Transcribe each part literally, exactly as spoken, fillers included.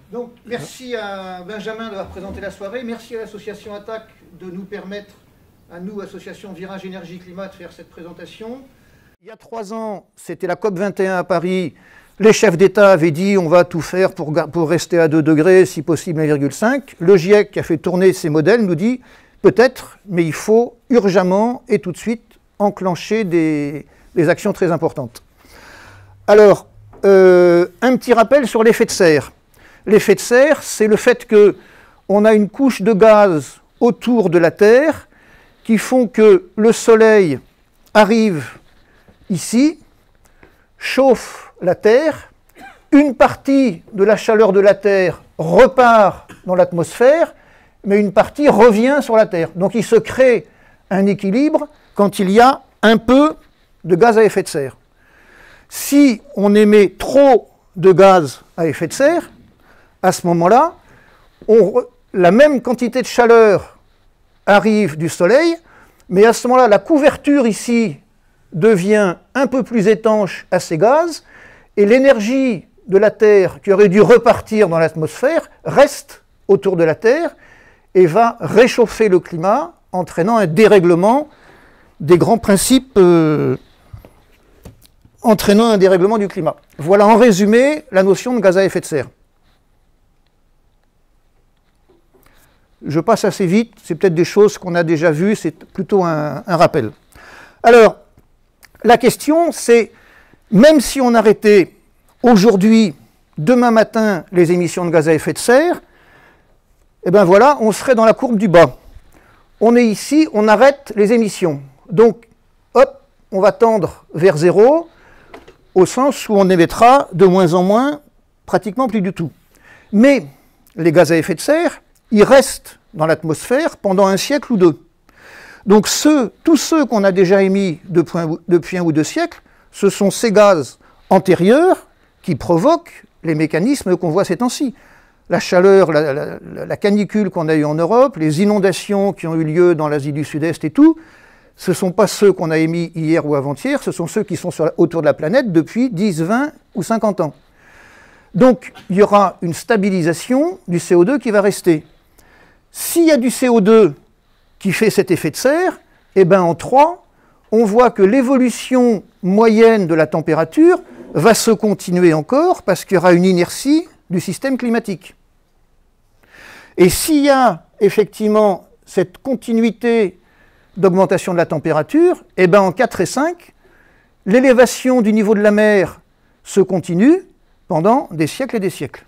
Donc, merci à Benjamin d'avoir présenté la soirée. Merci à l'association Attac de nous permettre, à nous, association Virage Énergie Climat, de faire cette présentation. Il y a trois ans, c'était la COP vingt et un à Paris. Les chefs d'État avaient dit on va tout faire pour, pour rester à deux degrés, si possible un virgule cinq. Le GIEC, qui a fait tourner ses modèles, nous dit peut-être, mais il faut urgemment et tout de suite enclencher des, des actions très importantes. Alors, euh, un petit rappel sur l'effet de serre. L'effet de serre, c'est le fait qu'on a une couche de gaz autour de la Terre qui font que le Soleil arrive ici, chauffe la Terre, une partie de la chaleur de la Terre repart dans l'atmosphère, mais une partie revient sur la Terre. Donc il se crée un équilibre quand il y a un peu de gaz à effet de serre. Si on émet trop de gaz à effet de serre, à ce moment-là, la même quantité de chaleur arrive du Soleil, mais à ce moment-là, la couverture ici devient un peu plus étanche à ces gaz, et l'énergie de la Terre qui aurait dû repartir dans l'atmosphère reste autour de la Terre et va réchauffer le climat, entraînant un dérèglement des grands principes euh, entraînant un dérèglement du climat. Voilà en résumé la notion de gaz à effet de serre. Je passe assez vite, c'est peut-être des choses qu'on a déjà vues, c'est plutôt un, un rappel. Alors, la question c'est, même si on arrêtait aujourd'hui, demain matin, les émissions de gaz à effet de serre, eh bien voilà, on serait dans la courbe du bas. On est ici, on arrête les émissions. Donc, hop, on va tendre vers zéro, au sens où on émettra de moins en moins, pratiquement plus du tout. Mais les gaz à effet de serre, ils restent dans l'atmosphère pendant un siècle ou deux. Donc ceux, tous ceux qu'on a déjà émis depuis un, depuis un ou deux siècles, ce sont ces gaz antérieurs qui provoquent les mécanismes qu'on voit ces temps-ci. La chaleur, la, la, la canicule qu'on a eue en Europe, les inondations qui ont eu lieu dans l'Asie du Sud-Est et tout, ce ne sont pas ceux qu'on a émis hier ou avant-hier, ce sont ceux qui sont sur la, autour de la planète depuis dix, vingt ou cinquante ans. Donc il y aura une stabilisation du C O deux qui va rester. S'il y a du C O deux qui fait cet effet de serre, eh bien en trois, on voit que l'évolution moyenne de la température va se continuer encore parce qu'il y aura une inertie du système climatique. Et s'il y a effectivement cette continuité d'augmentation de la température, eh bien en quatre et cinq, l'élévation du niveau de la mer se continue pendant des siècles et des siècles.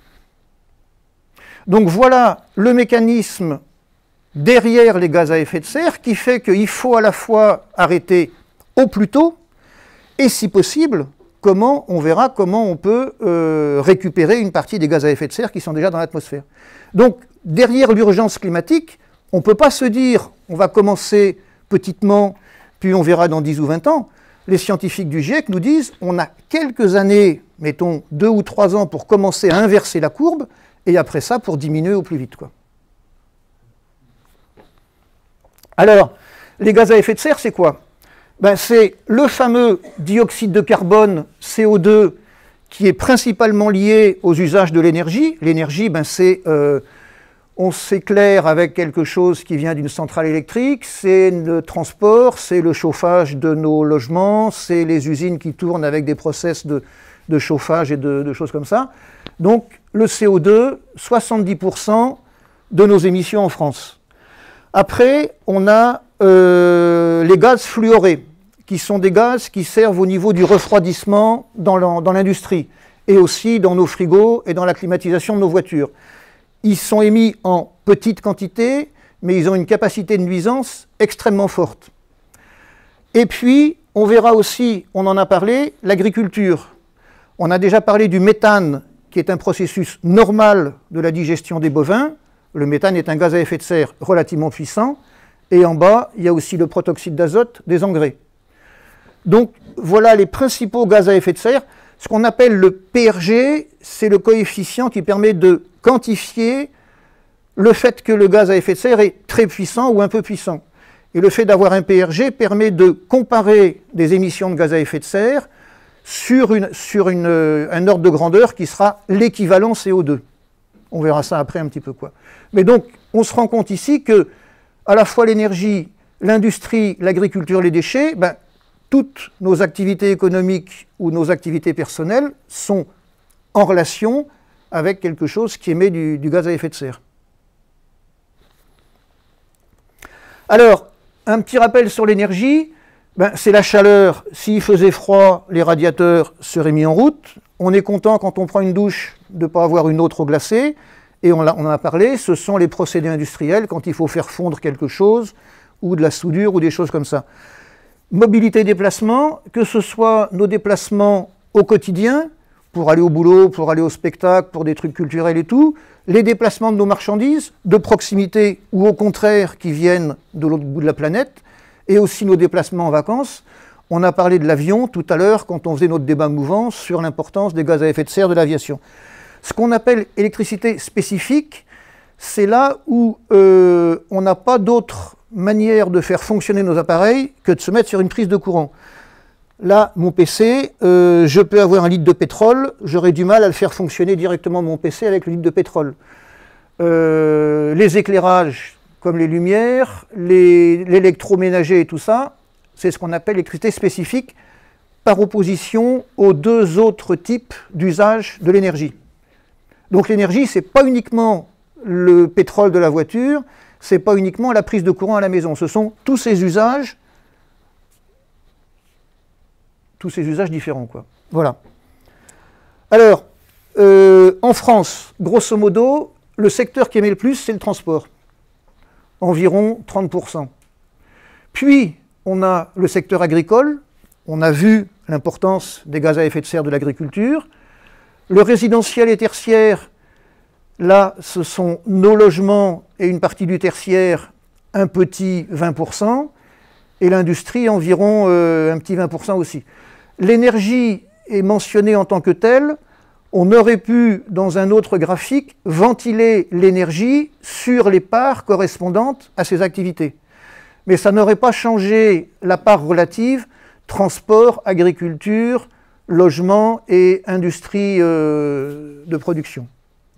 Donc voilà le mécanisme derrière les gaz à effet de serre qui fait qu'il faut à la fois arrêter au plus tôt et si possible, comment, on verra comment on peut euh, récupérer une partie des gaz à effet de serre qui sont déjà dans l'atmosphère. Donc derrière l'urgence climatique, on ne peut pas se dire on va commencer petitement puis on verra dans dix ou vingt ans. Les scientifiques du GIEC nous disent on a quelques années, mettons deux ou trois ans pour commencer à inverser la courbe et après ça pour diminuer au plus vite, quoi. Alors, les gaz à effet de serre, c'est quoi? Ben, c'est le fameux dioxyde de carbone, C O deux, qui est principalement lié aux usages de l'énergie. L'énergie, ben, c'est, euh, on s'éclaire avec quelque chose qui vient d'une centrale électrique, c'est le transport, c'est le chauffage de nos logements, c'est les usines qui tournent avec des process de, de chauffage et de, de choses comme ça. Donc, le C O deux, soixante-dix pour cent de nos émissions en France. Après, on a euh, les gaz fluorés, qui sont des gaz qui servent au niveau du refroidissement dans l'industrie, et aussi dans nos frigos et dans la climatisation de nos voitures. Ils sont émis en petite quantité, mais ils ont une capacité de nuisance extrêmement forte. Et puis, on verra aussi, on en a parlé, l'agriculture. On a déjà parlé du méthane, qui est un processus normal de la digestion des bovins. Le méthane est un gaz à effet de serre relativement puissant. Et en bas, il y a aussi le protoxyde d'azote des engrais. Donc, voilà les principaux gaz à effet de serre. Ce qu'on appelle le P R G, c'est le coefficient qui permet de quantifier le fait que le gaz à effet de serre est très puissant ou un peu puissant. Et le fait d'avoir un P R G permet de comparer des émissions de gaz à effet de serre sur, une, sur une, un ordre de grandeur qui sera l'équivalent C O deux. On verra ça après un petit peu quoi. Mais donc, on se rend compte ici que, à la fois l'énergie, l'industrie, l'agriculture, les déchets, ben, toutes nos activités économiques ou nos activités personnelles sont en relation avec quelque chose qui émet du, du gaz à effet de serre. Alors, un petit rappel sur l'énergie, ben, c'est la chaleur. S'il faisait froid, les radiateurs seraient mis en route. On est content quand on prend une douche de ne pas avoir une eau trop glacée. Et on, a, on en a parlé, ce sont les procédés industriels quand il faut faire fondre quelque chose, ou de la soudure, ou des choses comme ça. Mobilité, déplacement, que ce soit nos déplacements au quotidien, pour aller au boulot, pour aller au spectacle, pour des trucs culturels et tout, les déplacements de nos marchandises, de proximité ou au contraire qui viennent de l'autre bout de la planète, et aussi nos déplacements en vacances. On a parlé de l'avion tout à l'heure quand on faisait notre débat mouvant sur l'importance des gaz à effet de serre de l'aviation. Ce qu'on appelle électricité spécifique, c'est là où euh, on n'a pas d'autre manière de faire fonctionner nos appareils que de se mettre sur une prise de courant. Là, mon P C, euh, je peux avoir un litre de pétrole, j'aurais du mal à le faire fonctionner directement mon P C avec le litre de pétrole. Euh, les éclairages, comme les lumières, l'électroménager et tout ça, c'est ce qu'on appelle l'électricité spécifique par opposition aux deux autres types d'usage de l'énergie. Donc l'énergie, ce n'est pas uniquement le pétrole de la voiture, ce n'est pas uniquement la prise de courant à la maison, ce sont tous ces usages tous ces usages différents, quoi. Voilà. Alors, euh, en France, grosso modo, le secteur qui émet le plus, c'est le transport. Environ trente pour cent. Puis, on a le secteur agricole. On a vu l'importance des gaz à effet de serre de l'agriculture. Le résidentiel et tertiaire, là, ce sont nos logements et une partie du tertiaire, un petit vingt pour cent. Et l'industrie, environ euh, un petit vingt pour cent aussi. L'énergie est mentionnée en tant que telle. On aurait pu, dans un autre graphique, ventiler l'énergie sur les parts correspondantes à ces activités. Mais ça n'aurait pas changé la part relative transport, agriculture, logement et industrie euh, de production.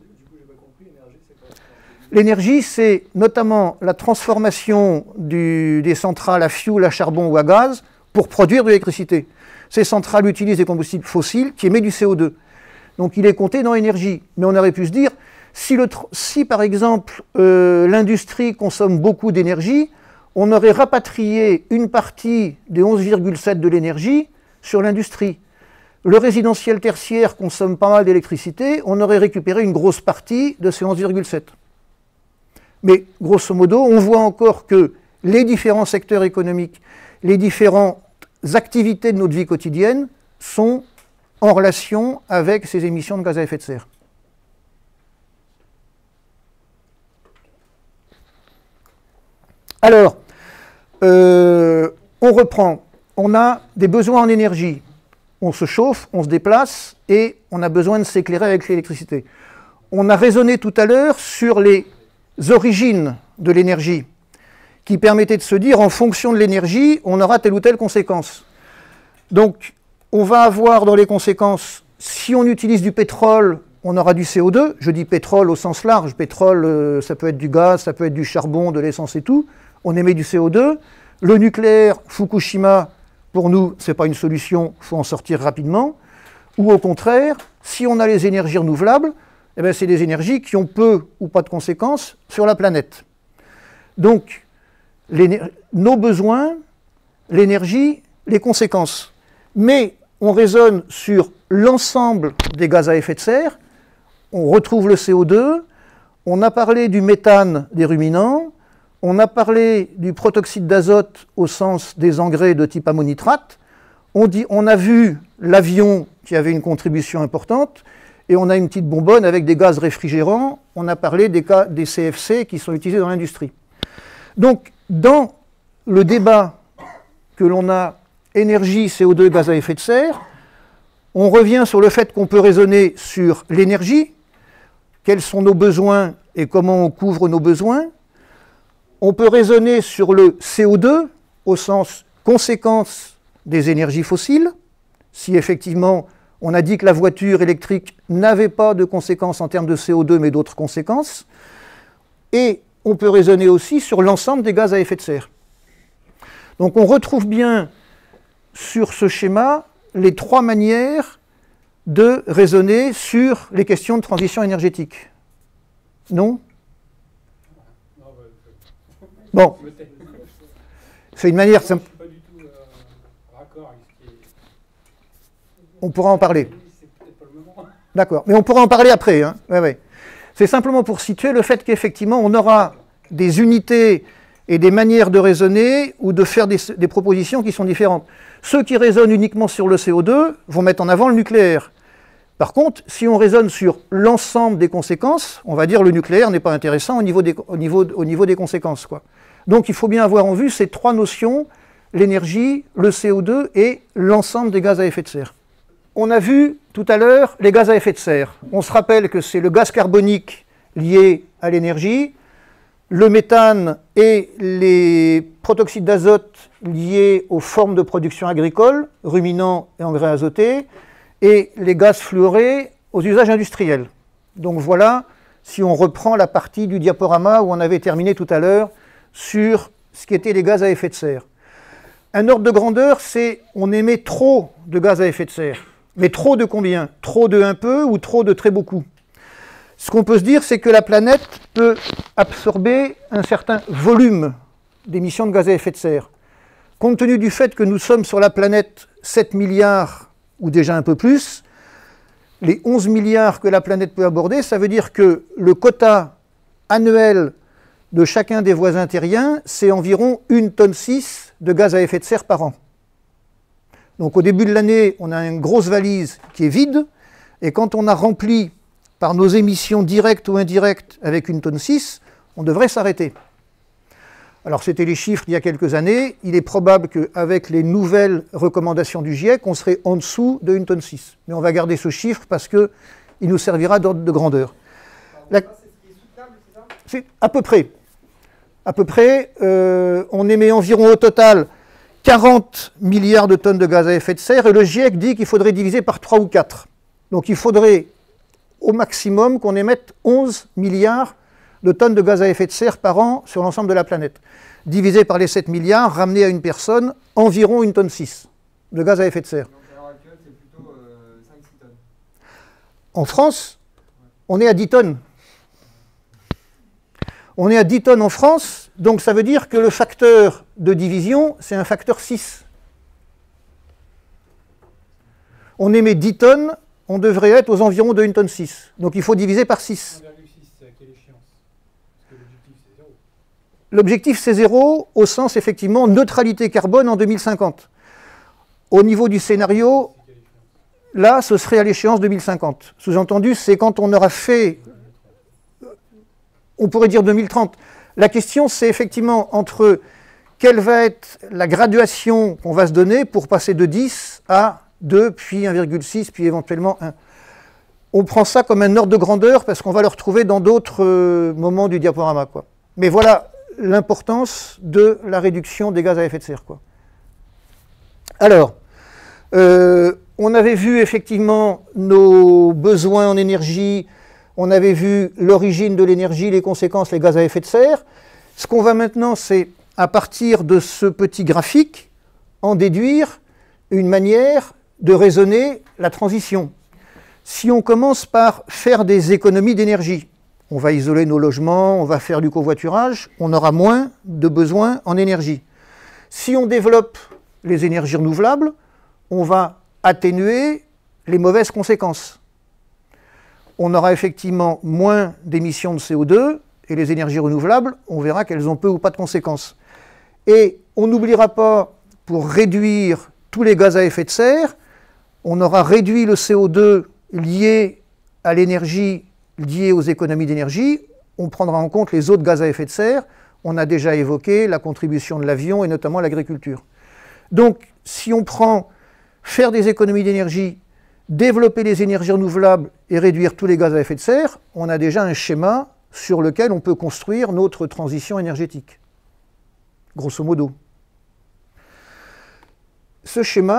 L'énergie, c'est notamment la transformation du, des centrales à fioul, à charbon ou à gaz pour produire de l'électricité. Ces centrales utilisent des combustibles fossiles qui émettent du C O deux. Donc il est compté dans l'énergie. Mais on aurait pu se dire, si, le, si par exemple euh, l'industrie consomme beaucoup d'énergie, on aurait rapatrié une partie des onze virgule sept de l'énergie sur l'industrie. Le résidentiel tertiaire consomme pas mal d'électricité, on aurait récupéré une grosse partie de ces onze virgule sept. Mais grosso modo, on voit encore que les différents secteurs économiques, les différentes activités de notre vie quotidienne sont en relation avec ces émissions de gaz à effet de serre. Alors, euh, on reprend. On a des besoins en énergie. On se chauffe, on se déplace et on a besoin de s'éclairer avec l'électricité. On a raisonné tout à l'heure sur les origines de l'énergie, qui permettaient de se dire, en fonction de l'énergie, on aura telle ou telle conséquence. Donc, on va avoir dans les conséquences, si on utilise du pétrole, on aura du C O deux. Je dis pétrole au sens large. Pétrole, euh, ça peut être du gaz, ça peut être du charbon, de l'essence et tout. On émet du C O deux. Le nucléaire, Fukushima, pour nous, ce n'est pas une solution, il faut en sortir rapidement. Ou au contraire, si on a les énergies renouvelables, eh bien, c'est des énergies qui ont peu ou pas de conséquences sur la planète. Donc, nos besoins, l'énergie, les conséquences. Mais on raisonne sur l'ensemble des gaz à effet de serre, on retrouve le C O deux, on a parlé du méthane des ruminants, on a parlé du protoxyde d'azote au sens des engrais de type ammonitrate, on, dit, on a vu l'avion qui avait une contribution importante, et on a une petite bonbonne avec des gaz réfrigérants, on a parlé des, cas, des C F C qui sont utilisés dans l'industrie. Donc, dans le débat que l'on a énergie, C O deux, gaz à effet de serre, on revient sur le fait qu'on peut raisonner sur l'énergie, quels sont nos besoins et comment on couvre nos besoins. On peut raisonner sur le C O deux au sens conséquence des énergies fossiles, si effectivement On a dit que la voiture électrique n'avait pas de conséquences en termes de C O deux, mais d'autres conséquences. Et on peut raisonner aussi sur l'ensemble des gaz à effet de serre. Donc on retrouve bien sur ce schéma les trois manières de raisonner sur les questions de transition énergétique. Non? Bon. C'est une manière simple. On pourra en parler. D'accord. Mais on pourra en parler après. Hein. Ouais, ouais. C'est simplement pour situer le fait qu'effectivement, on aura des unités et des manières de raisonner ou de faire des, des propositions qui sont différentes. Ceux qui raisonnent uniquement sur le C O deux vont mettre en avant le nucléaire. Par contre, si on raisonne sur l'ensemble des conséquences, on va dire que le nucléaire n'est pas intéressant au niveau des, au niveau, au niveau des conséquences, quoi. Donc il faut bien avoir en vue ces trois notions, l'énergie, le C O deux et l'ensemble des gaz à effet de serre. On a vu tout à l'heure les gaz à effet de serre. On se rappelle que c'est le gaz carbonique lié à l'énergie, le méthane et les protoxydes d'azote liés aux formes de production agricole, ruminants et engrais azotés, et les gaz fluorés aux usages industriels. Donc voilà, si on reprend la partie du diaporama où on avait terminé tout à l'heure sur ce qu'étaient les gaz à effet de serre. Un ordre de grandeur, c'est on émet trop de gaz à effet de serre. Mais trop de combien? Trop de un peu ou trop de très beaucoup? Ce qu'on peut se dire, c'est que la planète peut absorber un certain volume d'émissions de gaz à effet de serre. Compte tenu du fait que nous sommes sur la planète sept milliards ou déjà un peu plus, les onze milliards que la planète peut aborder, ça veut dire que le quota annuel de chacun des voisins terriens, c'est environ une tonne six de gaz à effet de serre par an. Donc au début de l'année, on a une grosse valise qui est vide, et quand on a rempli par nos émissions directes ou indirectes avec une tonne six, on devrait s'arrêter. Alors c'était les chiffres il y a quelques années, il est probable qu'avec les nouvelles recommandations du GIEC, on serait en dessous de une tonne six. Mais on va garder ce chiffre parce qu'il nous servira d'ordre de grandeur. La... C'est à peu près. À peu près, euh, on émet environ au total quarante milliards de tonnes de gaz à effet de serre, et le GIEC dit qu'il faudrait diviser par trois ou quatre. Donc il faudrait au maximum qu'on émette onze milliards de tonnes de gaz à effet de serre par an sur l'ensemble de la planète. Divisé par les sept milliards, ramené à une personne, environ une tonne six de gaz à effet de serre. Donc à l'heure actuelle, c'est plutôt euh, cinq à six tonnes. En France, on est à dix tonnes. On est à dix tonnes en France, donc ça veut dire que le facteur de division, c'est un facteur six. On émet dix tonnes, on devrait être aux environs de une tonne six. Donc il faut diviser par six. un virgule six, c'est à quelle échéance? Parce que l'objectif, c'est zéro. L'objectif, c'est zéro, au sens, effectivement, neutralité carbone en deux mille cinquante. Au niveau du scénario, là, ce serait à l'échéance deux mille cinquante. Sous-entendu, c'est quand on aura fait... On pourrait dire deux mille trente. La question, c'est effectivement entre quelle va être la graduation qu'on va se donner pour passer de dix à deux, puis un virgule six, puis éventuellement un. On prend ça comme un ordre de grandeur parce qu'on va le retrouver dans d'autres euh, moments du diaporama, quoi. Mais voilà l'importance de la réduction des gaz à effet de serre, quoi. Alors, euh, on avait vu effectivement nos besoins en énergie. On avait vu l'origine de l'énergie, les conséquences, les gaz à effet de serre. Ce qu'on va maintenant, c'est, à partir de ce petit graphique, en déduire une manière de raisonner la transition. Si on commence par faire des économies d'énergie, on va isoler nos logements, on va faire du covoiturage, on aura moins de besoins en énergie. Si on développe les énergies renouvelables, on va atténuer les mauvaises conséquences. On aura effectivement moins d'émissions de C O deux, et les énergies renouvelables, on verra qu'elles ont peu ou pas de conséquences. Et on n'oubliera pas, pour réduire tous les gaz à effet de serre, on aura réduit le C O deux lié à l'énergie, lié aux économies d'énergie, on prendra en compte les autres gaz à effet de serre, on a déjà évoqué la contribution de l'avion et notamment l'agriculture. Donc, si on prend faire des économies d'énergie, développer les énergies renouvelables et réduire tous les gaz à effet de serre, on a déjà un schéma sur lequel on peut construire notre transition énergétique, grosso modo. Ce schéma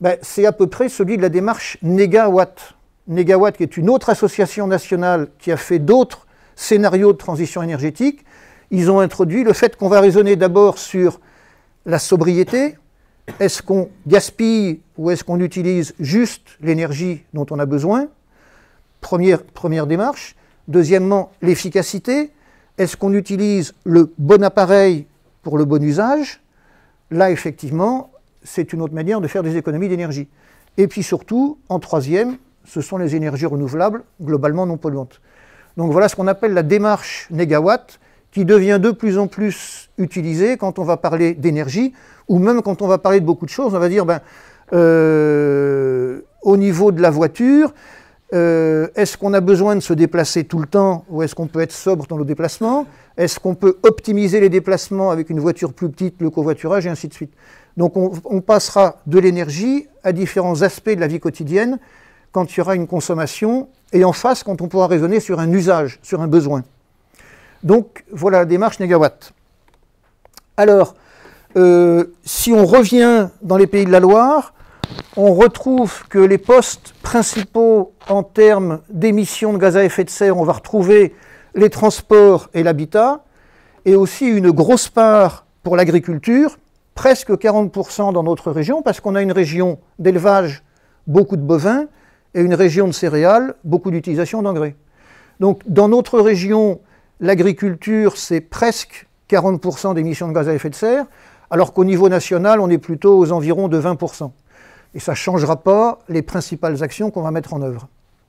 ben, c'est à peu près celui de la démarche Négawatt. Négawatt, qui est une autre association nationale qui a fait d'autres scénarios de transition énergétique. Ils ont introduit le fait qu'on va raisonner d'abord sur la sobriété. Est-ce qu'on gaspille ou est-ce qu'on utilise juste l'énergie dont on a besoin? Première, première démarche. Deuxièmement, l'efficacité. Est-ce qu'on utilise le bon appareil pour le bon usage? Là, effectivement, c'est une autre manière de faire des économies d'énergie. Et puis surtout, en troisième, ce sont les énergies renouvelables, globalement non polluantes. Donc voilà ce qu'on appelle la démarche Négawatt, qui devient de plus en plus utilisée quand on va parler d'énergie, ou même quand on va parler de beaucoup de choses. On va dire, ben, euh, au niveau de la voiture, euh, est-ce qu'on a besoin de se déplacer tout le temps, ou est-ce qu'on peut être sobre dans nos déplacements? Est-ce qu'on peut optimiser les déplacements avec une voiture plus petite, le covoiturage, et ainsi de suite. Donc on, on passera de l'énergie à différents aspects de la vie quotidienne quand il y aura une consommation, et en face, quand on pourra raisonner sur un usage, sur un besoin. Donc, voilà la démarche Négawatt. Alors, euh, si on revient dans les Pays de la Loire, on retrouve que les postes principaux en termes d'émissions de gaz à effet de serre, on va retrouver les transports et l'habitat, et aussi une grosse part pour l'agriculture, presque quarante pour cent dans notre région, parce qu'on a une région d'élevage, beaucoup de bovins, et une région de céréales, beaucoup d'utilisation d'engrais. Donc, dans notre région, l'agriculture, c'est presque quarante pour cent d'émissions de gaz à effet de serre, alors qu'au niveau national, on est plutôt aux environs de vingt pour cent. Et ça ne changera pas les principales actions qu'on va mettre en œuvre.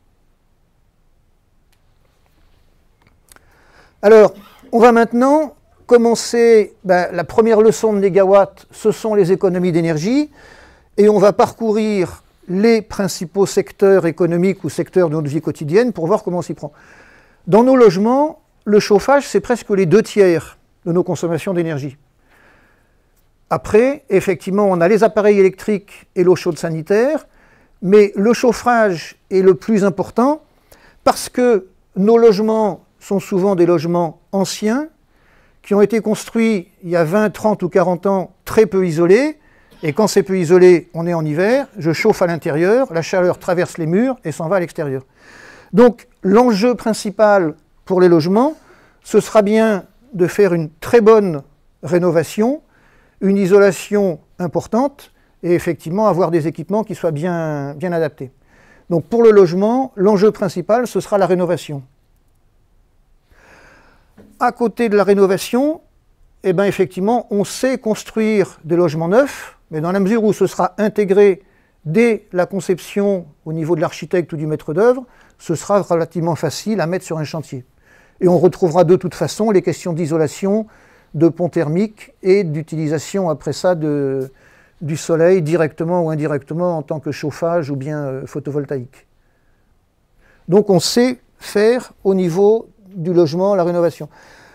Alors, on va maintenant commencer, ben, la première leçon de Négawatt, ce sont les économies d'énergie, et on va parcourir les principaux secteurs économiques ou secteurs de notre vie quotidienne pour voir comment on s'y prend. Dans nos logements, le chauffage, c'est presque les deux tiers de nos consommations d'énergie. Après, effectivement, on a les appareils électriques et l'eau chaude sanitaire, mais le chauffage est le plus important parce que nos logements sont souvent des logements anciens qui ont été construits il y a vingt, trente ou quarante ans, très peu isolés. Et quand c'est peu isolé, on est en hiver, je chauffe à l'intérieur, la chaleur traverse les murs et s'en va à l'extérieur. Donc l'enjeu principal pour les logements, ce sera bien de faire une très bonne rénovation, une isolation importante et effectivement avoir des équipements qui soient bien, bien adaptés. Donc pour le logement, l'enjeu principal, ce sera la rénovation. À côté de la rénovation, eh bien effectivement, on sait construire des logements neufs, mais dans la mesure où ce sera intégré dès la conception au niveau de l'architecte ou du maître d'œuvre, ce sera relativement facile à mettre sur un chantier. Et on retrouvera de toute façon les questions d'isolation, de pont thermique et d'utilisation après ça de, du soleil directement ou indirectement en tant que chauffage ou bien euh, photovoltaïque. Donc on sait faire au niveau du logement la rénovation.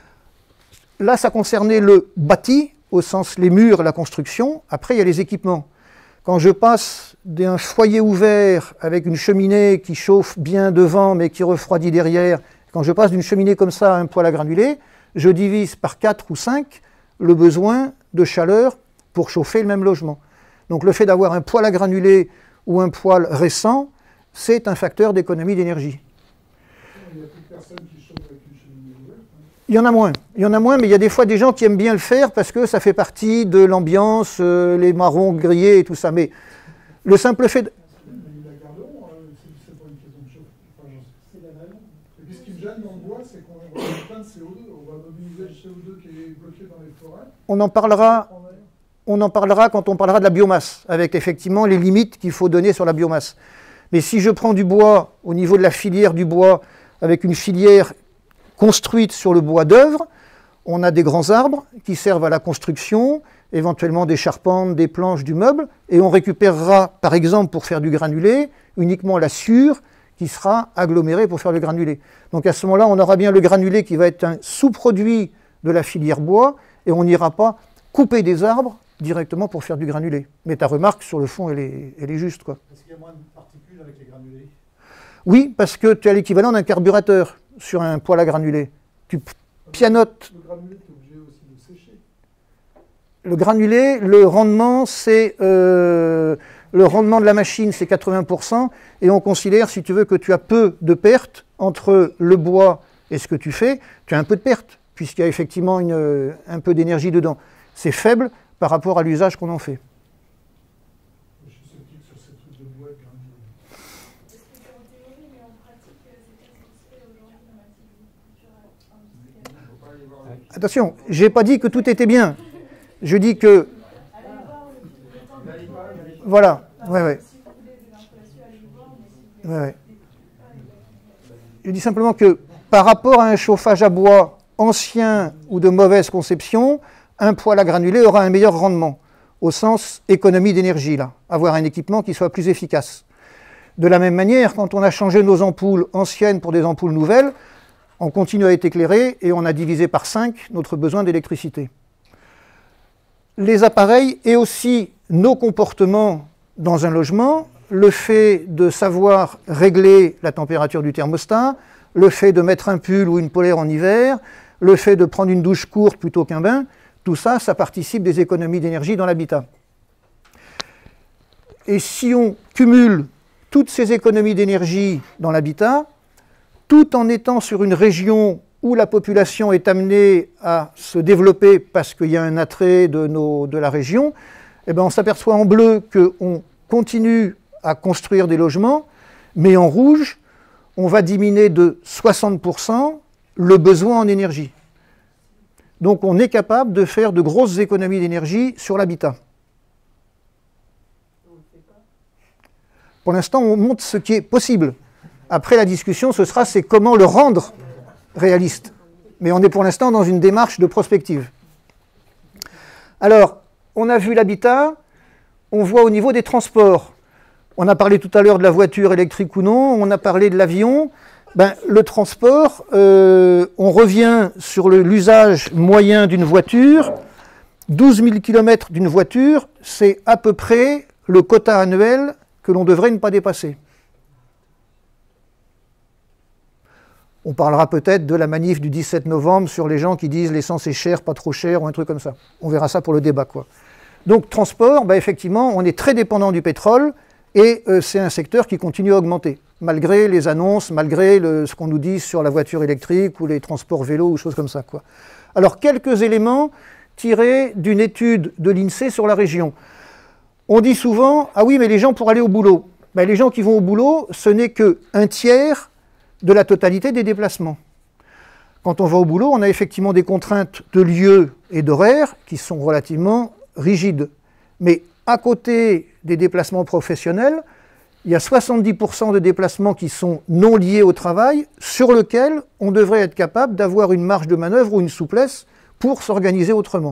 Là, ça concernait le bâti, au sens les murs, la construction. Après, il y a les équipements. Quand je passe d'un foyer ouvert avec une cheminée qui chauffe bien devant mais qui refroidit derrière, quand je passe d'une cheminée comme ça à un poêle à granulés, je divise par quatre ou cinq le besoin de chaleur pour chauffer le même logement. Donc le fait d'avoir un poêle à granulés ou un poêle récent, c'est un facteur d'économie d'énergie. Il n'y a plus de personnes qui chauffent avec une cheminée ouverte. Il y en a moins, il y en a moins, mais il y a des fois des gens qui aiment bien le faire parce que ça fait partie de l'ambiance, euh, les marrons grillés et tout ça. Mais le simple fait de... Ils la garderont, hein, c'est pas une question de chauffe. Enfin, c'est la raison. Et puis ce qui me gêne dans le bois, c'est qu'on va plein de C O deux. On va mobiliser le C O deux qui est bloqué dans les forêts. On en parlera, on en parlera quand on parlera de la biomasse, avec effectivement les limites qu'il faut donner sur la biomasse. Mais si je prends du bois, au niveau de la filière du bois, avec une filière construite sur le bois d'œuvre, on a des grands arbres qui servent à la construction, éventuellement des charpentes, des planches, du meuble, et on récupérera, par exemple, pour faire du granulé, uniquement la sciure qui sera agglomérée pour faire le granulé. Donc à ce moment-là, on aura bien le granulé qui va être un sous-produit de la filière bois, et on n'ira pas couper des arbres directement pour faire du granulé. Mais ta remarque, sur le fond, elle est, elle est juste, quoi. Est-ce qu'il y a moins de particules avec les granulés? Oui, parce que tu as l'équivalent d'un carburateur sur un poêle à granulés. Tu pianotes. Le granulé, tu es obligé aussi de sécher. Le granulé, le rendement, c'est euh, le rendement de la machine c'est quatre-vingts pour cent, et on considère, si tu veux, que tu as peu de pertes entre le bois et ce que tu fais, tu as un peu de pertes, puisqu'il y a effectivement une, un peu d'énergie dedans. C'est faible par rapport à l'usage qu'on en fait. Je suis sceptique sur ces trucs de bois quand même. Est-ce que c'est en théorie, mais en pratique, c'est pas ce qui se fait aujourd'hui dans la culture industrielle? Attention, je n'ai pas dit que tout était bien. Je dis que... Voilà, ouais, ouais. Ouais, ouais. Je dis simplement que par rapport à un chauffage à bois ancien ou de mauvaise conception, un poêle à granulés aura un meilleur rendement, au sens économie d'énergie, là, avoir un équipement qui soit plus efficace. De la même manière, quand on a changé nos ampoules anciennes pour des ampoules nouvelles, on continue à être éclairé et on a divisé par cinq notre besoin d'électricité. Les appareils et aussi nos comportements dans un logement, le fait de savoir régler la température du thermostat, le fait de mettre un pull ou une polaire en hiver, le fait de prendre une douche courte plutôt qu'un bain, tout ça, ça participe des économies d'énergie dans l'habitat. Et si on cumule toutes ces économies d'énergie dans l'habitat, tout en étant sur une région où la population est amenée à se développer parce qu'il y a un attrait de, nos, de la région, eh bien on s'aperçoit en bleu qu'on continue à construire des logements, mais en rouge, on va diminuer de soixante pour cent le besoin en énergie. Donc on est capable de faire de grosses économies d'énergie sur l'habitat. Pour l'instant, on montre ce qui est possible. Après, la discussion, ce sera c'est comment le rendre réaliste. Mais on est pour l'instant dans une démarche de prospective. Alors, on a vu l'habitat, on voit au niveau des transports. On a parlé tout à l'heure de la voiture électrique ou non, on a parlé de l'avion. Ben, le transport, euh, on revient sur l'usage moyen d'une voiture. douze mille kilomètres d'une voiture, c'est à peu près le quota annuel que l'on devrait ne pas dépasser. On parlera peut-être de la manif du dix-sept novembre sur les gens qui disent l'essence est chère, pas trop cher, ou un truc comme ça. On verra ça pour le débat, quoi. Donc, transport, ben, effectivement, on est très dépendant du pétrole, et euh, c'est un secteur qui continue à augmenter, malgré les annonces, malgré le, ce qu'on nous dit sur la voiture électrique, ou les transports vélos, ou choses comme ça, quoi. Alors, quelques éléments tirés d'une étude de l'INSEE sur la région. On dit souvent, ah oui, mais les gens pour aller au boulot. Ben, les gens qui vont au boulot, ce n'est qu'un tiers de la totalité des déplacements. Quand on va au boulot, on a effectivement des contraintes de lieu et d'horaire qui sont relativement rigides. Mais à côté des déplacements professionnels, il y a soixante-dix pour cent de déplacements qui sont non liés au travail, sur lesquels on devrait être capable d'avoir une marge de manœuvre ou une souplesse pour s'organiser autrement.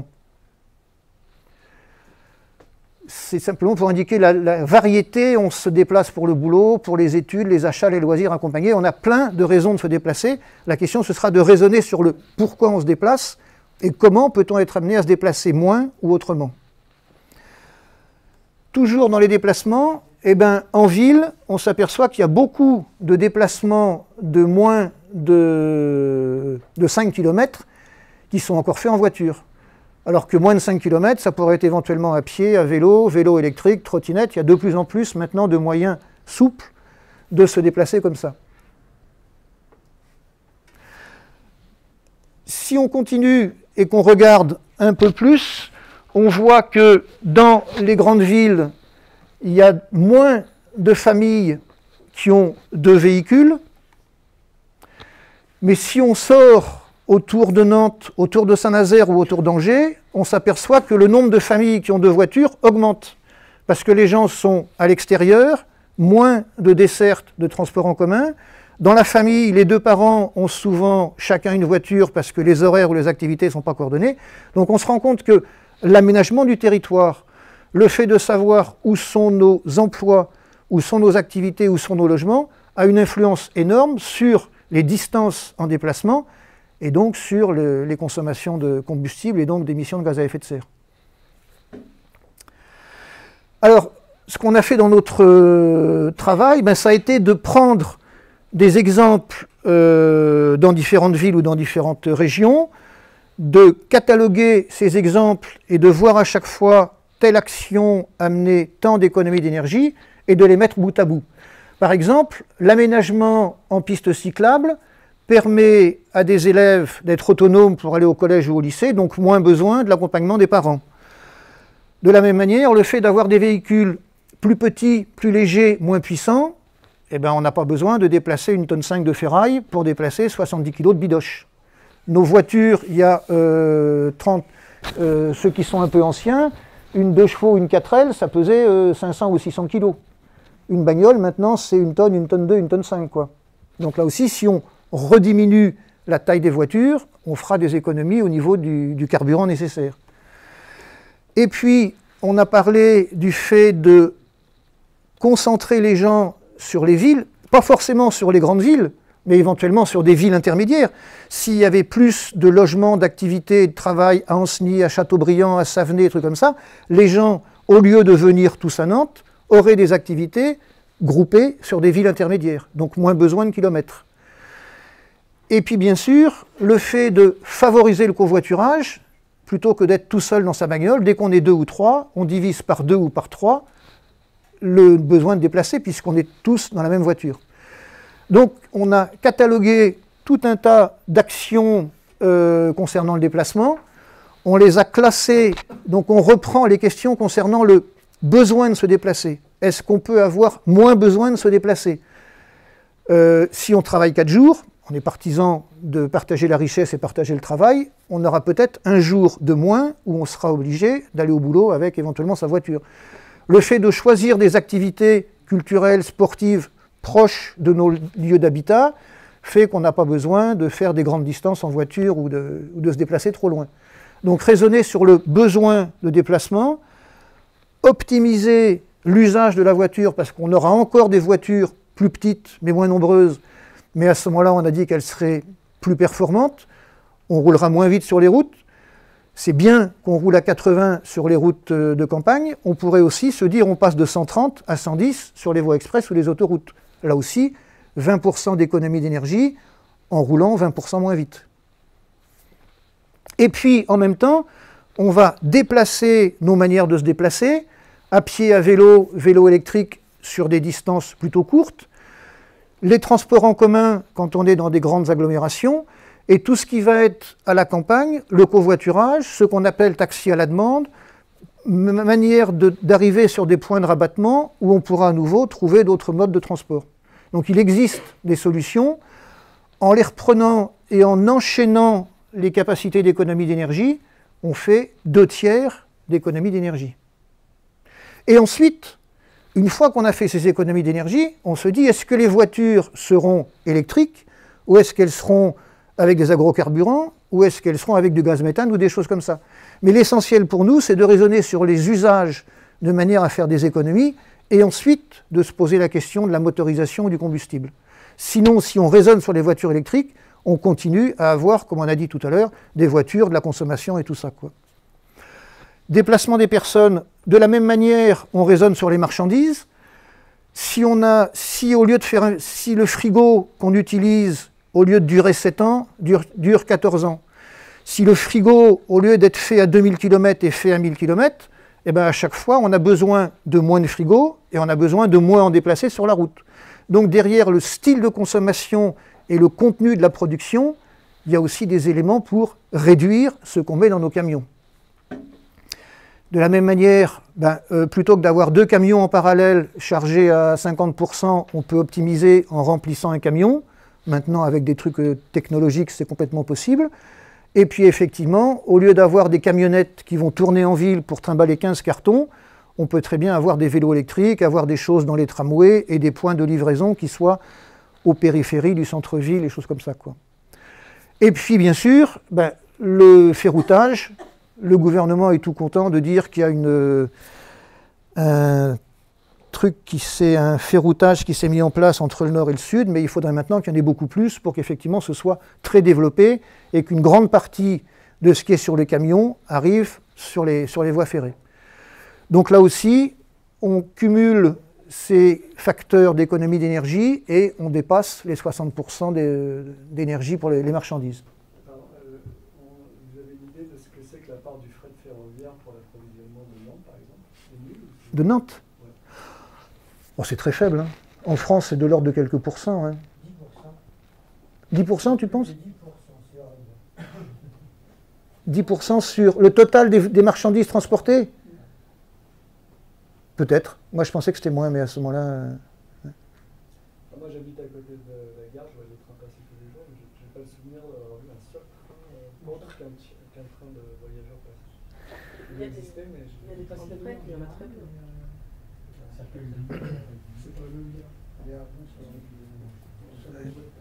C'est simplement pour indiquer la, la variété, on se déplace pour le boulot, pour les études, les achats, les loisirs accompagnés, on a plein de raisons de se déplacer. La question, ce sera de raisonner sur le pourquoi on se déplace et comment peut-on être amené à se déplacer moins ou autrement. Toujours dans les déplacements, eh ben, en ville, on s'aperçoit qu'il y a beaucoup de déplacements de moins de, de cinq kilomètres qui sont encore faits en voiture. Alors que moins de cinq kilomètres, ça pourrait être éventuellement à pied, à vélo, vélo électrique, trottinette. Il y a de plus en plus maintenant de moyens souples de se déplacer comme ça. Si on continue et qu'on regarde un peu plus, on voit que dans les grandes villes, il y a moins de familles qui ont deux véhicules. Mais si on sort autour de Nantes, autour de Saint-Nazaire ou autour d'Angers, on s'aperçoit que le nombre de familles qui ont deux voitures augmente. Parce que les gens sont à l'extérieur, moins de dessertes de transport en commun. Dans la famille, les deux parents ont souvent chacun une voiture parce que les horaires ou les activités ne sont pas coordonnés. Donc on se rend compte que l'aménagement du territoire, le fait de savoir où sont nos emplois, où sont nos activités, où sont nos logements, a une influence énorme sur les distances en déplacement et donc sur le, les consommations de combustible et donc d'émissions de gaz à effet de serre. Alors, ce qu'on a fait dans notre euh, travail, ben, ça a été de prendre des exemples euh, dans différentes villes ou dans différentes régions, de cataloguer ces exemples et de voir à chaque fois telle action amener tant d'économies d'énergie et de les mettre bout à bout. Par exemple, l'aménagement en piste cyclable permet à des élèves d'être autonomes pour aller au collège ou au lycée, donc moins besoin de l'accompagnement des parents. De la même manière, le fait d'avoir des véhicules plus petits, plus légers, moins puissants, eh ben, on n'a pas besoin de déplacer une tonne cinq de ferraille pour déplacer soixante-dix kilos de bidoche. Nos voitures, il y a euh, trente, euh, ceux qui sont un peu anciens, une deux chevaux, une quatre L, ça pesait euh, cinq cents ou six cents kilos. Une bagnole, maintenant, c'est une tonne, une tonne deux, une tonne cinq, quoi. Donc là aussi, si on rediminue la taille des voitures, on fera des économies au niveau du, du carburant nécessaire. Et puis, on a parlé du fait de concentrer les gens sur les villes, pas forcément sur les grandes villes, mais éventuellement sur des villes intermédiaires. S'il y avait plus de logements, d'activités et de travail à Ancenis, à Châteaubriand, à Savenay, des trucs comme ça, les gens, au lieu de venir tous à Nantes, auraient des activités groupées sur des villes intermédiaires, donc moins besoin de kilomètres. Et puis bien sûr, le fait de favoriser le covoiturage, plutôt que d'être tout seul dans sa bagnole, dès qu'on est deux ou trois, on divise par deux ou par trois le besoin de déplacer, puisqu'on est tous dans la même voiture. Donc on a catalogué tout un tas d'actions euh, concernant le déplacement, on les a classées, donc on reprend les questions concernant le besoin de se déplacer. Est-ce qu'on peut avoir moins besoin de se déplacer? euh, Si on travaille quatre jours, on est partisan de partager la richesse et partager le travail, on aura peut-être un jour de moins où on sera obligé d'aller au boulot avec éventuellement sa voiture. Le fait de choisir des activités culturelles, sportives, proches de nos lieux d'habitat, fait qu'on n'a pas besoin de faire des grandes distances en voiture ou de, ou de se déplacer trop loin. Donc raisonner sur le besoin de déplacement, optimiser l'usage de la voiture, parce qu'on aura encore des voitures plus petites mais moins nombreuses, mais à ce moment-là on a dit qu'elles seraient plus performantes, on roulera moins vite sur les routes. C'est bien qu'on roule à quatre-vingts sur les routes de campagne, on pourrait aussi se dire on passe de cent trente à cent dix sur les voies express ou les autoroutes. Là aussi, vingt pour cent d'économie d'énergie en roulant vingt pour cent moins vite. Et puis, en même temps, on va déplacer nos manières de se déplacer, à pied, à vélo, vélo électrique, sur des distances plutôt courtes, les transports en commun quand on est dans des grandes agglomérations, et tout ce qui va être à la campagne, le covoiturage, ce qu'on appelle taxi à la demande, manière d'arriver sur des points de rabattement où on pourra à nouveau trouver d'autres modes de transport. Donc il existe des solutions, en les reprenant et en enchaînant les capacités d'économie d'énergie, on fait deux tiers d'économie d'énergie. Et ensuite, une fois qu'on a fait ces économies d'énergie, on se dit, est-ce que les voitures seront électriques ou est-ce qu'elles seront avec des agrocarburants ou est-ce qu'elles seront avec du gaz méthane ou des choses comme ça. Mais l'essentiel pour nous, c'est de raisonner sur les usages de manière à faire des économies et ensuite de se poser la question de la motorisation du combustible. Sinon, si on raisonne sur les voitures électriques, on continue à avoir, comme on a dit tout à l'heure, des voitures, de la consommation et tout ça, quoi. Déplacement des personnes, de la même manière, on raisonne sur les marchandises. Si, on a, si, au lieu de faire un, si le frigo qu'on utilise, au lieu de durer sept ans, dure, dure quatorze ans, si le frigo, au lieu d'être fait à deux mille kilomètres, est fait à mille kilomètres, eh ben à chaque fois, on a besoin de moins de frigo et on a besoin de moins en déplacer sur la route. Donc derrière le style de consommation et le contenu de la production, il y a aussi des éléments pour réduire ce qu'on met dans nos camions. De la même manière, ben, euh, plutôt que d'avoir deux camions en parallèle chargés à cinquante pour cent, on peut optimiser en remplissant un camion. Maintenant, avec des trucs euh, technologiques, c'est complètement possible. Et puis effectivement, au lieu d'avoir des camionnettes qui vont tourner en ville pour trimballer quinze cartons, on peut très bien avoir des vélos électriques, avoir des choses dans les tramways et des points de livraison qui soient aux périphéries du centre-ville, et choses comme ça, quoi. Et puis, bien sûr, ben, le ferroutage, le gouvernement est tout content de dire qu'il y a une, un truc qui c'est un ferroutage qui s'est mis en place entre le nord et le sud, mais il faudrait maintenant qu'il y en ait beaucoup plus pour qu'effectivement ce soit très développé et qu'une grande partie de ce qui est sur les camions arrive sur les, sur les voies ferrées. Donc là aussi, on cumule ces facteurs d'économie d'énergie et on dépasse les soixante pour cent d'énergie pour les, les marchandises. Alors, euh, on, vous avez une idée de ce que c'est que la part du fret ferroviaire pour l'approvisionnement de Nantes, par exemple? De Nantes. Bon, c'est très faible. Hein. En France, c'est de l'ordre de quelques pourcents. Hein. dix pour cent, tu penses? dix pour cent sur le total des, des marchandises transportées? Peut-être. Moi, je pensais que c'était moins, mais à ce moment-là... Euh... Moi, j'habite à côté de la gare, je vois les trains passer tous les jours, mais je n'ai pas le souvenir d'avoir vu un seul train euh, autre qu'un qu'un train de voyageurs passer. Il existait, mais je... Il y a des trains de fret, mais il y en a très peu. C'est pas le lien. Il y a un pont sur la...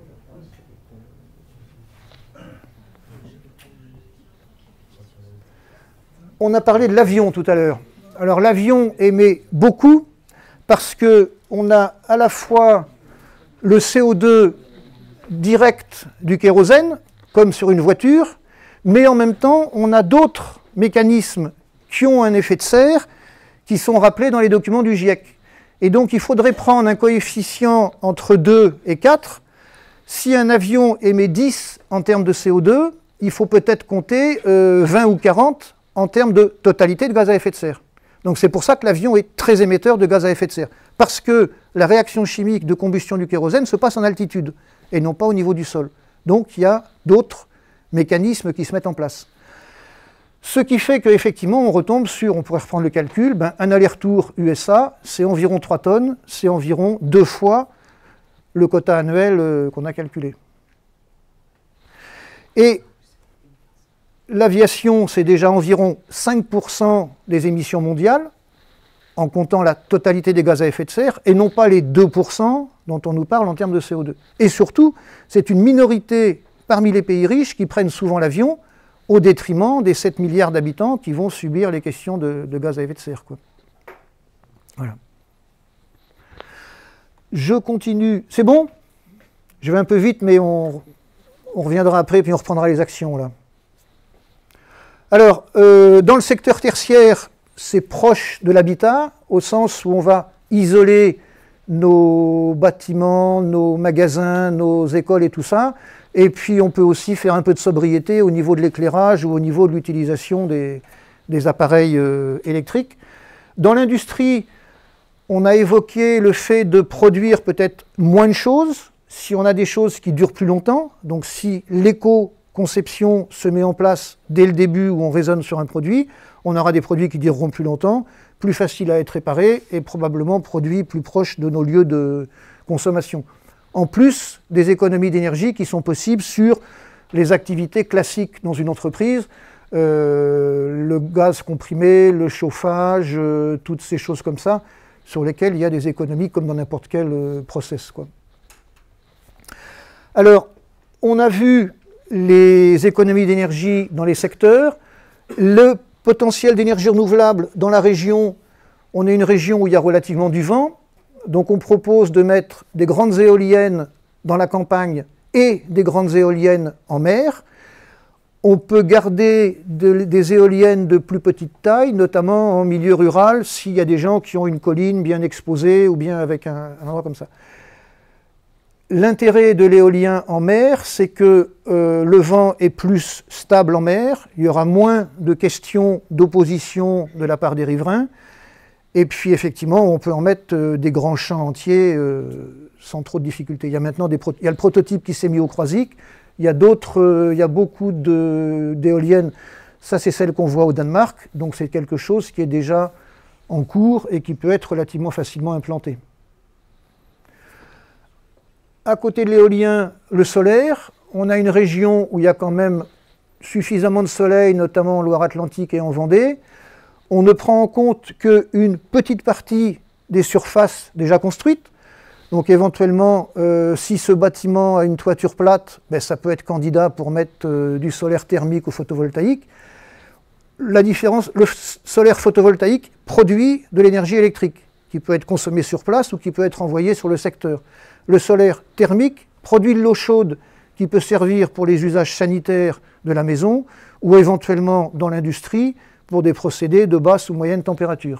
On a parlé de l'avion tout à l'heure. Alors l'avion émet beaucoup parce qu'on a à la fois le C O deux direct du kérosène, comme sur une voiture, mais en même temps, on a d'autres mécanismes qui ont un effet de serre qui sont rappelés dans les documents du GIEC. Et donc il faudrait prendre un coefficient entre deux et quatre. Si un avion émet dix en termes de C O deux, il faut peut-être compter euh, vingt ou quarante en termes de totalité de gaz à effet de serre. Donc c'est pour ça que l'avion est très émetteur de gaz à effet de serre. Parce que la réaction chimique de combustion du kérosène se passe en altitude et non pas au niveau du sol. Donc il y a d'autres mécanismes qui se mettent en place. Ce qui fait qu'effectivement on retombe sur, on pourrait reprendre le calcul, ben, un aller-retour U S A, c'est environ trois tonnes, c'est environ deux fois le quota annuel euh, qu'on a calculé. Et l'aviation, c'est déjà environ cinq pour cent des émissions mondiales, en comptant la totalité des gaz à effet de serre, et non pas les deux pour cent dont on nous parle en termes de C O deux. Et surtout, c'est une minorité parmi les pays riches qui prennent souvent l'avion au détriment des sept milliards d'habitants qui vont subir les questions de, de gaz à effet de serre, quoi. Voilà. Je continue. C'est bon? Je vais un peu vite, mais on, on reviendra après, puis on reprendra les actions, là. Alors, euh, dans le secteur tertiaire, c'est proche de l'habitat, au sens où on va isoler nos bâtiments, nos magasins, nos écoles et tout ça. Et puis, on peut aussi faire un peu de sobriété au niveau de l'éclairage ou au niveau de l'utilisation des, des appareils euh, électriques. Dans l'industrie, on a évoqué le fait de produire peut-être moins de choses, si on a des choses qui durent plus longtemps. Donc, si l'éco-conception se met en place dès le début où on raisonne sur un produit, on aura des produits qui dureront plus longtemps, plus faciles à être réparés et probablement produits plus proches de nos lieux de consommation. En plus des économies d'énergie qui sont possibles sur les activités classiques dans une entreprise, euh, le gaz comprimé, le chauffage, euh, toutes ces choses comme ça, sur lesquelles il y a des économies comme dans n'importe quel euh, process, quoi. Alors, on a vu les économies d'énergie dans les secteurs, le potentiel d'énergie renouvelable dans la région. On est une région où il y a relativement du vent, donc on propose de mettre des grandes éoliennes dans la campagne et des grandes éoliennes en mer. On peut garder de, des éoliennes de plus petite taille, notamment en milieu rural, s'il y a des gens qui ont une colline bien exposée ou bien avec un, un endroit comme ça. L'intérêt de l'éolien en mer, c'est que euh, le vent est plus stable en mer, il y aura moins de questions d'opposition de la part des riverains, et puis effectivement, on peut en mettre euh, des grands champs entiers euh, sans trop de difficultés. Il y a maintenant des il y a le prototype qui s'est mis au Croisic, il y a d'autres, euh, il y a beaucoup d'éoliennes, ça c'est celle qu'on voit au Danemark, donc c'est quelque chose qui est déjà en cours et qui peut être relativement facilement implanté. À côté de l'éolien, le solaire, on a une région où il y a quand même suffisamment de soleil, notamment en Loire-Atlantique et en Vendée. On ne prend en compte qu'une petite partie des surfaces déjà construites. Donc éventuellement, euh, si ce bâtiment a une toiture plate, ben, ça peut être candidat pour mettre euh, du solaire thermique ou photovoltaïque. La différence, le solaire photovoltaïque produit de l'énergie électrique qui peut être consommée sur place ou qui peut être envoyée sur le secteur. Le solaire thermique produit de l'eau chaude qui peut servir pour les usages sanitaires de la maison ou éventuellement dans l'industrie pour des procédés de basse ou moyenne température.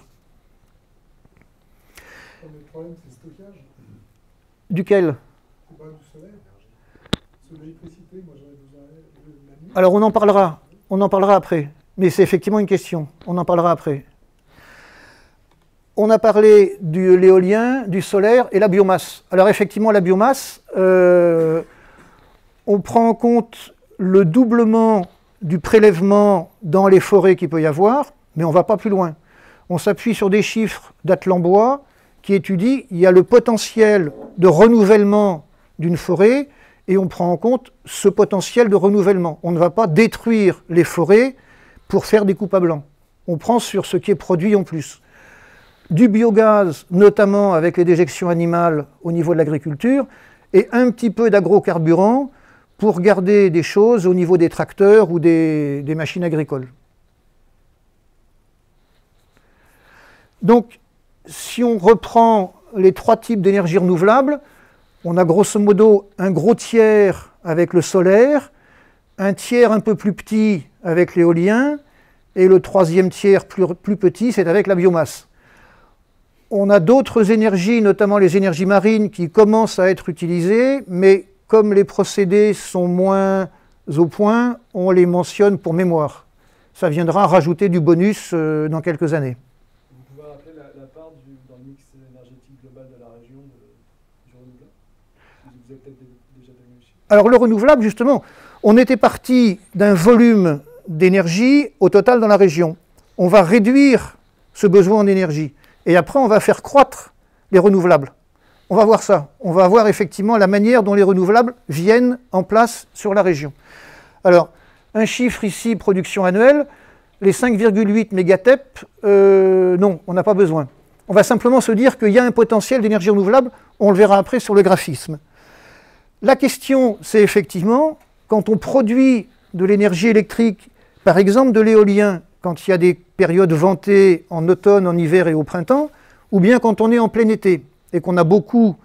Le problème, c'est le stockage. Duquel? C'est pas du solaire. Sur l'électricité, moi j'en ai besoin la nuit. Alors on en parlera, on en parlera après. Mais c'est effectivement une question, on en parlera après. on a parlé de l'éolien, du solaire et la biomasse. Alors effectivement, la biomasse, euh, on prend en compte le doublement du prélèvement dans les forêts qu'il peut y avoir, mais on ne va pas plus loin. On s'appuie sur des chiffres d'Atlan-Bois qui étudient, il y a le potentiel de renouvellement d'une forêt et on prend en compte ce potentiel de renouvellement. On ne va pas détruire les forêts pour faire des coupes à blanc. On prend sur ce qui est produit en plus. Du biogaz, notamment avec les déjections animales au niveau de l'agriculture, et un petit peu d'agrocarburant pour garder des choses au niveau des tracteurs ou des, des machines agricoles. Donc, si on reprend les trois types d'énergie renouvelable, on a grosso modo un gros tiers avec le solaire, un tiers un peu plus petit avec l'éolien, et le troisième tiers plus, plus petit, c'est avec la biomasse. On a d'autres énergies, notamment les énergies marines, qui commencent à être utilisées, mais comme les procédés sont moins au point, on les mentionne pour mémoire. Ça viendra rajouter du bonus euh, dans quelques années. Vous pouvez rappeler la, la part du, dans le mix énergétique global de la région de, du renouvelable? Vous avez peut-être déjà donné le chiffre. Alors le renouvelable, justement, on était parti d'un volume d'énergie au total dans la région. On va réduire ce besoin en énergie. Et après, on va faire croître les renouvelables. On va voir ça. On va voir effectivement la manière dont les renouvelables viennent en place sur la région. Alors, un chiffre ici, production annuelle, les cinq virgule huit mégatep, euh, non, on n'a pas besoin. On va simplement se dire qu'il y a un potentiel d'énergie renouvelable, on le verra après sur le graphisme. La question, c'est effectivement, quand on produit de l'énergie électrique, par exemple de l'éolien, quand il y a des périodes ventées en automne, en hiver et au printemps, ou bien quand on est en plein été et qu'on a beaucoup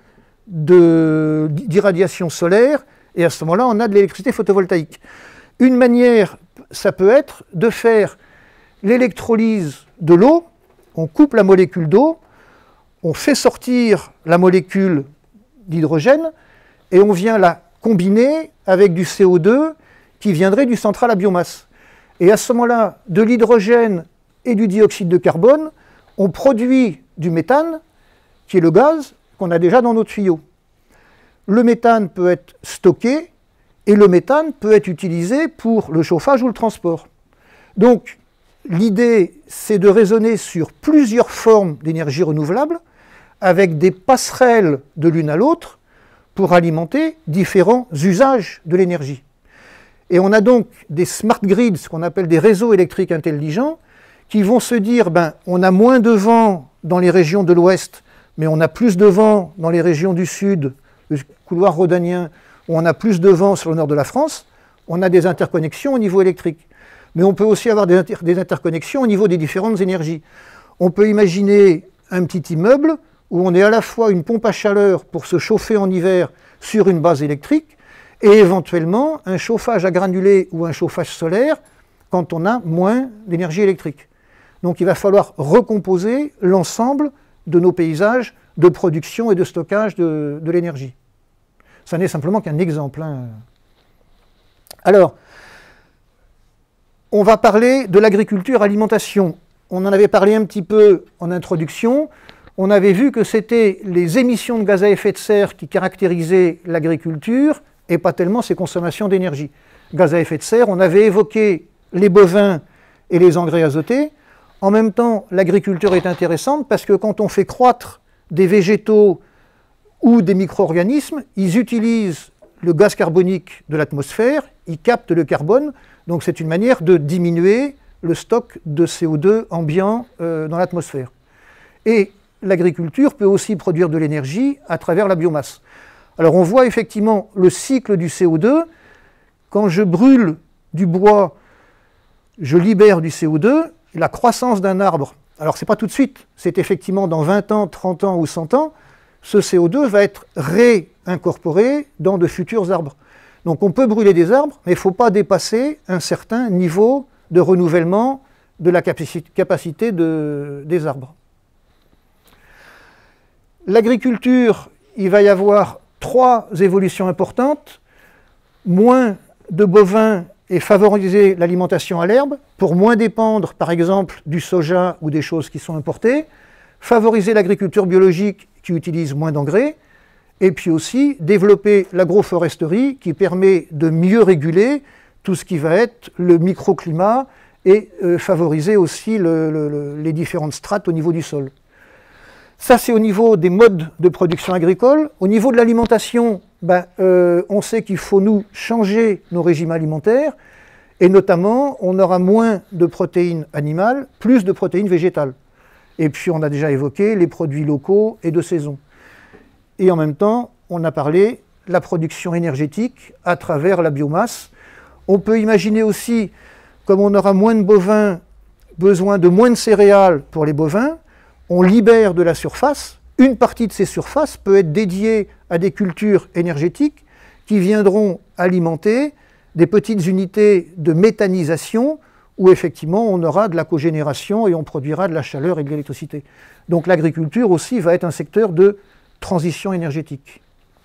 d'irradiation solaire, et à ce moment-là, on a de l'électricité photovoltaïque. Une manière, ça peut être de faire l'électrolyse de l'eau, on coupe la molécule d'eau, on fait sortir la molécule d'hydrogène, et on vient la combiner avec du C O deux qui viendrait du central à biomasse. Et à ce moment-là, de l'hydrogène et du dioxyde de carbone, on produit du méthane, qui est le gaz qu'on a déjà dans nos tuyaux. Le méthane peut être stocké, et le méthane peut être utilisé pour le chauffage ou le transport. Donc, l'idée, c'est de raisonner sur plusieurs formes d'énergie renouvelable, avec des passerelles de l'une à l'autre, pour alimenter différents usages de l'énergie. Et on a donc des smart grids, ce qu'on appelle des réseaux électriques intelligents, qui vont se dire, ben, on a moins de vent dans les régions de l'ouest, mais on a plus de vent dans les régions du sud, le couloir rhodanien, où on a plus de vent sur le nord de la France, on a des interconnexions au niveau électrique. Mais on peut aussi avoir des, inter des interconnexions au niveau des différentes énergies. On peut imaginer un petit immeuble où on est à la fois une pompe à chaleur pour se chauffer en hiver sur une base électrique, et éventuellement un chauffage à granulés ou un chauffage solaire quand on a moins d'énergie électrique. Donc il va falloir recomposer l'ensemble de nos paysages de production et de stockage de, de l'énergie. Ça n'est simplement qu'un exemple. Hein. Alors, on va parler de l'agriculture alimentation. On en avait parlé un petit peu en introduction. On avait vu que c'était les émissions de gaz à effet de serre qui caractérisaient l'agriculture, et pas tellement ses consommations d'énergie. Gaz à effet de serre, on avait évoqué les bovins et les engrais azotés. En même temps, l'agriculture est intéressante parce que quand on fait croître des végétaux ou des micro-organismes, ils utilisent le gaz carbonique de l'atmosphère, ils captent le carbone, donc c'est une manière de diminuer le stock de C O deux ambiant euh, dans l'atmosphère. Et l'agriculture peut aussi produire de l'énergie à travers la biomasse. Alors on voit effectivement le cycle du C O deux. Quand je brûle du bois, je libère du C O deux. La croissance d'un arbre, alors ce n'est pas tout de suite, c'est effectivement dans vingt ans, trente ans ou cent ans, ce C O deux va être réincorporé dans de futurs arbres. Donc on peut brûler des arbres, mais il ne faut pas dépasser un certain niveau de renouvellement de la capacité de, des arbres. L'agriculture, il va y avoir trois évolutions importantes. Moins de bovins et favoriser l'alimentation à l'herbe pour moins dépendre, par exemple, du soja ou des choses qui sont importées. favoriser l'agriculture biologique qui utilise moins d'engrais, et puis aussi développer l'agroforesterie qui permet de mieux réguler tout ce qui va être le microclimat et euh, favoriser aussi le, le, le, les différentes strates au niveau du sol. Ça, c'est au niveau des modes de production agricole. Au niveau de l'alimentation, ben, euh, on sait qu'il faut nous changer nos régimes alimentaires, et notamment, on aura moins de protéines animales, plus de protéines végétales. Et puis, on a déjà évoqué les produits locaux et de saison. Et en même temps, on a parlé de la production énergétique à travers la biomasse. On peut imaginer aussi, comme on aura moins de bovins, besoin de moins de céréales pour les bovins, on libère de la surface. Une partie de ces surfaces peut être dédiée à des cultures énergétiques qui viendront alimenter des petites unités de méthanisation où effectivement on aura de la cogénération et on produira de la chaleur et de l'électricité. Donc l'agriculture aussi va être un secteur de transition énergétique.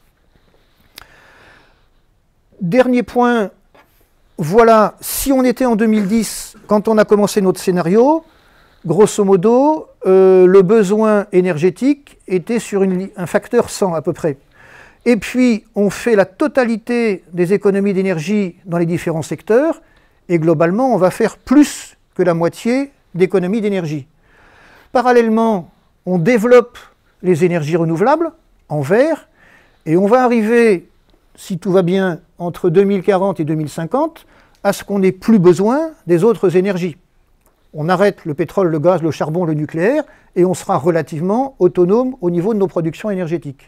Dernier point, voilà, si on était en deux mille dix, quand on a commencé notre scénario, grosso modo, euh, le besoin énergétique était sur une, un facteur cent à peu près. Et puis, on fait la totalité des économies d'énergie dans les différents secteurs, et globalement, on va faire plus que la moitié d'économies d'énergie. Parallèlement, on développe les énergies renouvelables en vert, et on va arriver, si tout va bien, entre deux mille quarante et deux mille cinquante, à ce qu'on n'ait plus besoin des autres énergies. On arrête le pétrole, le gaz, le charbon, le nucléaire, et on sera relativement autonome au niveau de nos productions énergétiques.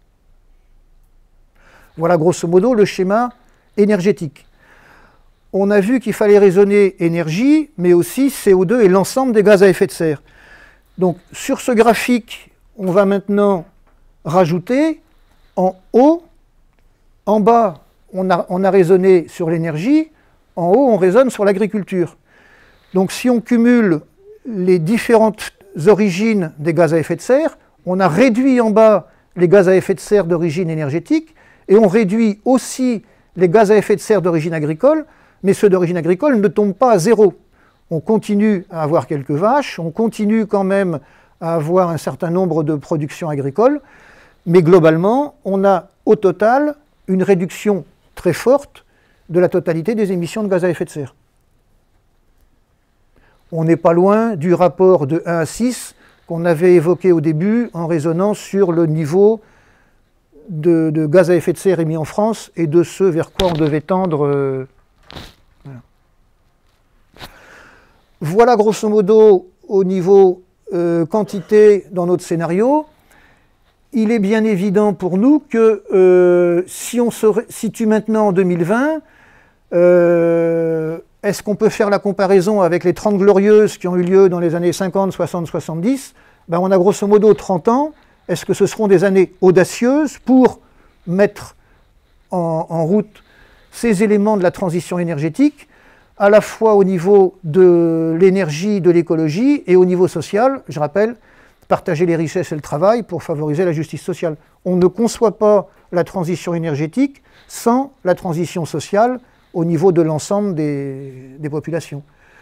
Voilà grosso modo le schéma énergétique. On a vu qu'il fallait raisonner énergie, mais aussi C O deux et l'ensemble des gaz à effet de serre. Donc sur ce graphique, on va maintenant rajouter en haut, en bas, on a, on a raisonné sur l'énergie, en haut, on raisonne sur l'agriculture. Donc si on cumule les différentes origines des gaz à effet de serre, on a réduit en bas les gaz à effet de serre d'origine énergétique, et on réduit aussi les gaz à effet de serre d'origine agricole, mais ceux d'origine agricole ne tombent pas à zéro. On continue à avoir quelques vaches, on continue quand même à avoir un certain nombre de productions agricoles, mais globalement, on a au total une réduction très forte de la totalité des émissions de gaz à effet de serre. On n'est pas loin du rapport de un à six qu'on avait évoqué au début en raisonnant sur le niveau de, de gaz à effet de serre émis en France et de ce vers quoi on devait tendre. Euh, voilà. Voilà grosso modo au niveau euh, quantité dans notre scénario. Il est bien évident pour nous que euh, si on se situe maintenant en deux mille vingt, euh, est-ce qu'on peut faire la comparaison avec les trente glorieuses qui ont eu lieu dans les années cinquante, soixante, soixante-dix? Ben, on a grosso modo trente ans. Est-ce que ce seront des années audacieuses pour mettre en, en route ces éléments de la transition énergétique, à la fois au niveau de l'énergie, de l'écologie, et au niveau social, je rappelle, partager les richesses et le travail pour favoriser la justice sociale. On ne conçoit pas la transition énergétique sans la transition sociale au niveau de l'ensemble des, des populations.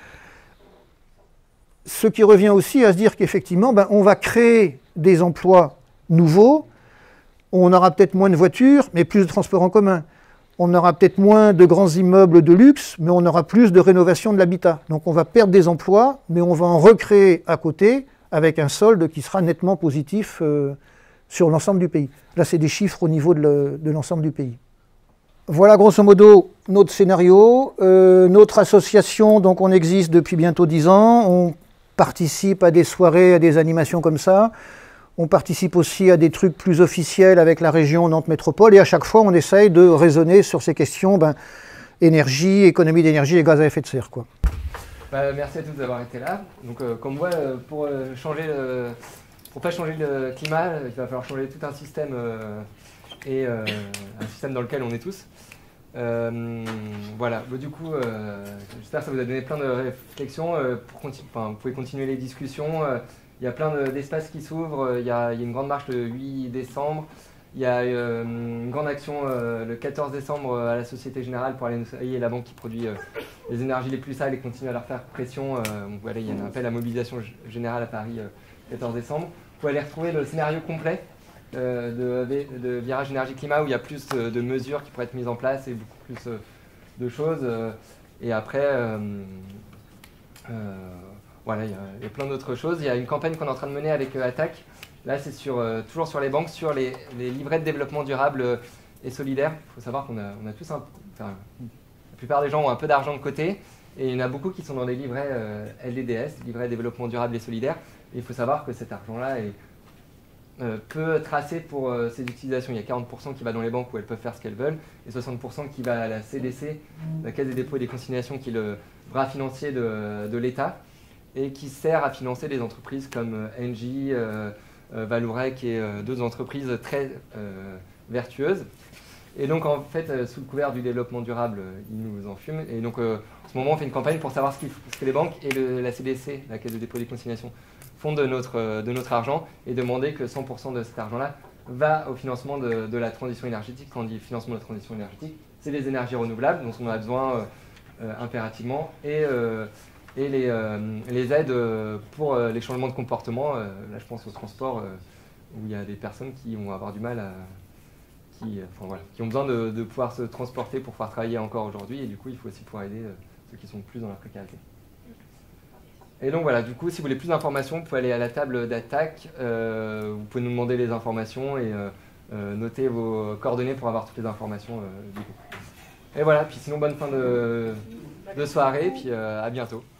Ce qui revient aussi à se dire qu'effectivement, ben, on va créer des emplois nouveaux, on aura peut-être moins de voitures, mais plus de transports en commun. On aura peut-être moins de grands immeubles de luxe, mais on aura plus de rénovation de l'habitat. Donc on va perdre des emplois, mais on va en recréer à côté, avec un solde qui sera nettement positif euh, sur l'ensemble du pays. Là, c'est des chiffres au niveau de l'ensemble du pays. Voilà grosso modo notre scénario. Euh, notre association, donc on existe depuis bientôt dix ans. On participe à des soirées, à des animations comme ça. On participe aussi à des trucs plus officiels avec la région Nantes Métropole. Et à chaque fois, on essaye de raisonner sur ces questions ben, énergie, économie d'énergie et gaz à effet de serre, quoi. Bah, merci à tous d'avoir été là. Donc, euh, comme moi, euh, pour euh, changer le, pour pas changer le climat, il va falloir changer tout un système euh, et euh, un système dans lequel on est tous. Euh, voilà. Bon, du coup, euh, j'espère que ça vous a donné plein de réflexions. Euh, pour enfin, vous pouvez continuer les discussions. Euh, il y a plein d'espaces qui s'ouvrent. Il y a, il y a une grande marche le huit décembre. Il y a euh, une grande action euh, le quatorze décembre à la Société Générale pour aller nettoyer la banque qui produit euh, les énergies les plus sales et continuer à leur faire pression. Euh, donc voilà, il y a un appel à mobilisation générale à Paris euh, quatorze décembre. Vous pouvez aller retrouver le scénario complet euh, de, de virage énergie-climat où il y a plus de, de mesures qui pourraient être mises en place et beaucoup plus euh, de choses. Euh, et après, euh, euh, voilà, il y, a, il y a plein d'autres choses. Il y a une campagne qu'on est en train de mener avec euh, Attac. Là, c'est sur, euh, toujours sur les banques, sur les, les livrets de développement durable euh, et solidaire. Il faut savoir qu'on a, on a tous un... Enfin, la plupart des gens ont un peu d'argent de côté. Et il y en a beaucoup qui sont dans des livrets euh, L D D S, livrets développement durable et solidaire. Et il faut savoir que cet argent-là est euh, peu tracé pour euh, ses utilisations. Il y a quarante pour cent qui va dans les banques où elles peuvent faire ce qu'elles veulent, et soixante pour cent qui va à la C D C, la Caisse des dépôts et des consignations, qui est le bras financier de, de l'État, et qui sert à financer des entreprises comme euh, Engie, euh, euh, Vallourec et euh, d'autres entreprises très euh, vertueuses. Et donc, en fait, euh, sous le couvert du développement durable, euh, ils nous en fument. Et donc, euh, en ce moment, on fait une campagne pour savoir ce, qu ce que les banques et le, la C D C, la Caisse de dépôt et des consignations, font de notre, euh, de notre argent, et demander que cent pour cent de cet argent-là va au financement de, de la transition énergétique. Quand on dit financement de la transition énergétique, c'est les énergies renouvelables dont on a besoin euh, euh, impérativement, et, euh, et les, euh, les aides pour euh, les changements de comportement. Euh, là, je pense au transport, euh, où il y a des personnes qui vont avoir du mal à... Qui, enfin, voilà, qui ont besoin de, de pouvoir se transporter pour pouvoir travailler encore aujourd'hui, et du coup il faut aussi pouvoir aider euh, ceux qui sont plus dans la précarité. Et donc voilà, du coup si vous voulez plus d'informations, vous pouvez aller à la table d'Attac, euh, vous pouvez nous demander les informations et euh, euh, noter vos coordonnées pour avoir toutes les informations euh, du coup. Et voilà, puis sinon bonne fin de, de soirée, puis euh, à bientôt.